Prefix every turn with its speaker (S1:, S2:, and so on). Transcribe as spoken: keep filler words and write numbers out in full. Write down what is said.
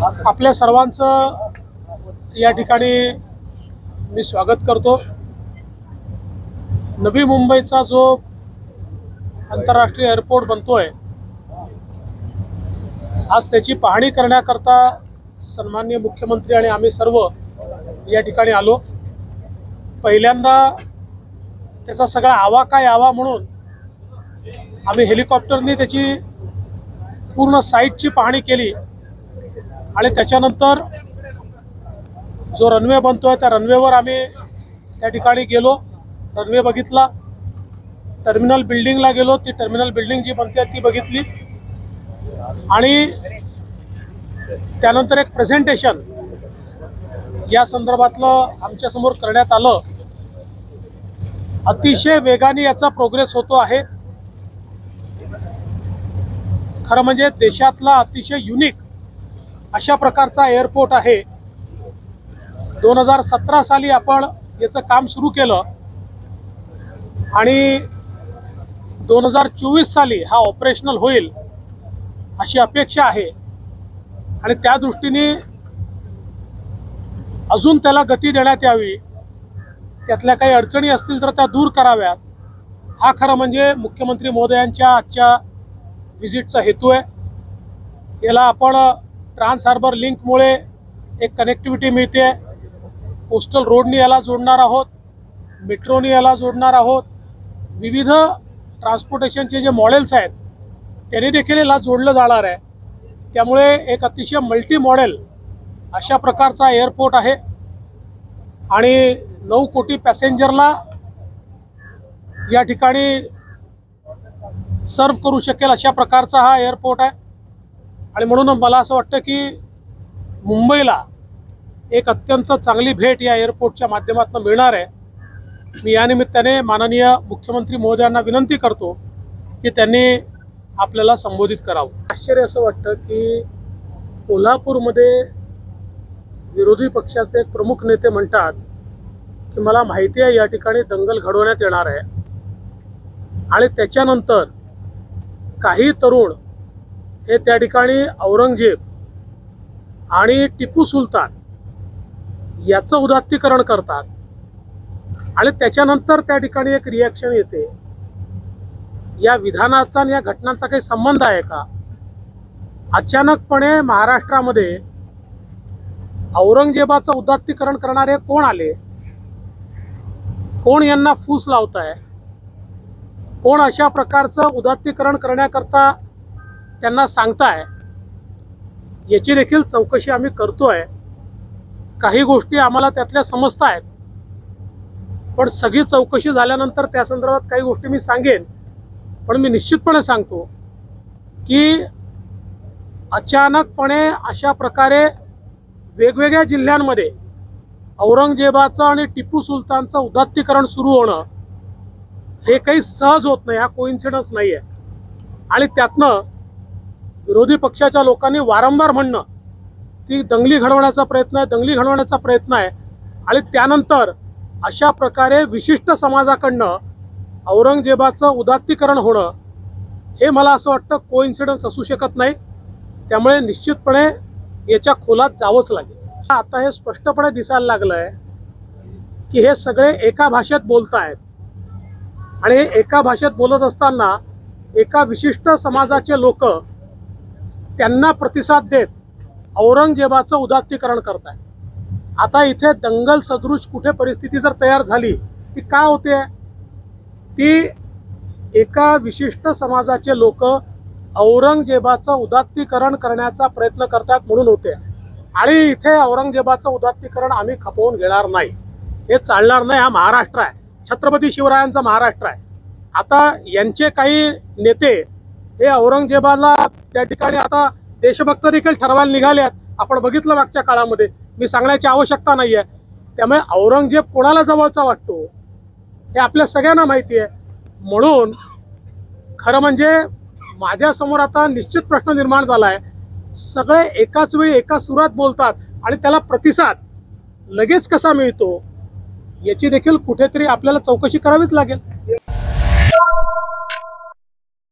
S1: आपल्या सर्वांचं या ठिकाणी मी स्वागत करतो। नवी मुंबईचा जो आंतरराष्ट्रीय एअरपोर्ट बनतोय, आज त्याची पाहणी करण्याकरता सन्माननीय मुख्यमंत्री आणि आम्ही सर्व या ठिकाणी आलो। पहिल्यांदा त्याचा सगळा आवाका यावा म्हणून आम्ही हेलिकॉप्टरने त्याची पूर्ण साइटची पाहणी केली आणि त्याच्यानंतर जो रनवे बनतोय त्या रनवेवर आम्ही त्या ठिकाणी गेलो, रनवे बघितला, टर्मिनल बिल्डिंगला गेलो, ती टर्मिनल बिल्डिंग जी बनते ती बघितली आणि त्यानंतर एक प्रेझेंटेशन या संदर्भातलं आमच्या समोर करण्यात आलं। अतिशय वेगाने याचा प्रोग्रेस होतो आहे। खरं म्हणजे देशातला अतिशय युनिक अशा प्रकारचा एअरपोर्ट आहे। दोन हजार सतरा साली आपण याचं काम सुरू केलं आणि दोन हजार चोवीस साली हा ऑपरेशनल होईल अशी अपेक्षा आहे आणि त्या दृष्टीने अजून त्याला गती देण्यात यावी, त्यातल्या काही अडचणी असतील तर त्या दूर कराव्यात, हा खरं म्हणजे मुख्यमंत्री महोदयांच्या आजच्या विजिटचा हेतू आहे। याला आपण ट्रान्स हार्बर लिंकमुळे एक कनेक्टिव्हिटी मिळते, कोस्टल रोडनी याला जोडणार आहोत, मेट्रोनी याला जोडणार आहोत, विविध ट्रान्सपोर्टेशनचे जे मॉडेल्स आहेत त्याने देखील याला जोडलं जाणार आहे। त्यामुळे एक अतिशय मल्टी मॉडेल अशा प्रकारचा एअरपोर्ट आहे आणि नऊ कोटी पॅसेंजरला या ठिकाणी सर्व करू शकेल अशा प्रकारचा हा एअरपोर्ट आहे आणि म्हणून मला असं वाटतं की मुंबईला एक अत्यंत चांगली भेट या एअरपोर्टच्या माध्यमातून मिळणार आहे। मी या निमित्ताने माननीय मुख्यमंत्री महोदयांना विनंती करतो की त्यांनी आपल्याला संबोधित करावं। आश्चर्य असं वाटतं की कोल्हापूरमध्ये विरोधी पक्षाचे एक प्रमुख नेते म्हणतात की मला माहिती आहे या ठिकाणी दंगल घडवण्यात येणार आहे आणि त्याच्यानंतर काही तरुण हे त्या ठिकाणी औरंगजेब आणि टिपू सुलतान याचं उदात्तीकरण करतात आणि त्याच्यानंतर त्या ठिकाणी एक रिॲक्शन येते। या विधानाचा आणि या घटनांचा काही संबंध आहे का? अचानकपणे महाराष्ट्रामध्ये औरंगजेबाचं उदात्तीकरण करणारे कोण आले? कोण यांना फूस लावताय? कोण अशा प्रकारचं उदात्तीकरण करण्याकरता त्यांना सांगताय? याची देखील चौकशी आम्ही करतोय। काही गोष्टी आम्हाला त्यातल्या समजत आहेत, पण सगळी चौकशी झाल्यानंतर त्या संदर्भात काही गोष्टी मी सांगेन। पण मी निश्चितपणे सांगतो की अचानकपणे अशा प्रकारे वेगवेगळ्या जिल्ह्यांमध्ये औरंगजेबाचं आणि टिपू सुलतानचं उदात्तीकरण सुरू होणं हे काही सहज होत नाही, हा कोइन्सिडन्स नाही आहे। आणि त्यातनं विरोधी पक्षाच्या लोकांनी वारंवार म्हणणं की दंगली घडवण्याचा प्रयत्न आहे, दंगली घडवण्याचा प्रयत्न आहे आणि त्यानंतर अशा प्रकारे विशिष्ट समाजाकडनं औरंगजेबाचं उदात्तीकरण होणं हे मला असं वाटतं कोइन्सिडन्स असू शकत नाही। त्यामुळे निश्चितपणे याच्या खोलात जावंच लागेल। आता हे स्पष्टपणे दिसायला लागलं आहे की हे सगळे एका भाषेत बोलत आहेत आणि एका भाषेत बोलत असताना एका विशिष्ट समाजाचे लोक त्यांना प्रतिसाद देत औरंगजेबाचं उदात्तीकरण करत आहेत। आता इथे दंगल सदृश कुठे परिस्थिती जर तयार झाली ती का होते? ती एका विशिष्ट समाजाचे लोक औरंगजेबाचं उदात्तीकरण करण्याचा प्रयत्न करतात म्हणून होते आणि इथे औरंगजेबाचं उदात्तीकरण आम्ही खपवून घेणार नाही, हे चालणार नाही। हा महाराष्ट्र आहे, छत्रपती शिवरायांचा महाराष्ट्र आहे। आता यांचे काही नेते हे औरंगजेबाला त्या ठिकाणी आता देशभक्त देखील ठरवायला निघाले आहेत, आपण बघितलं मागच्या काळामध्ये, मी सांगण्याची आवश्यकता नाही आहे। त्यामुळे औरंगजेब कोणाला जवळचा वाटतो हे आपल्या सगळ्यांना माहिती आहे। म्हणून खरं म्हणजे माझ्यासमोर आता निश्चित प्रश्न निर्माण झाला आहे, सगळे एकाच वेळी एका सुरात बोलतात आणि त्याला प्रतिसाद लगेच कसा मिळतो याची देखील कुठेतरी आपल्याला चौकशी करावीच लागेल।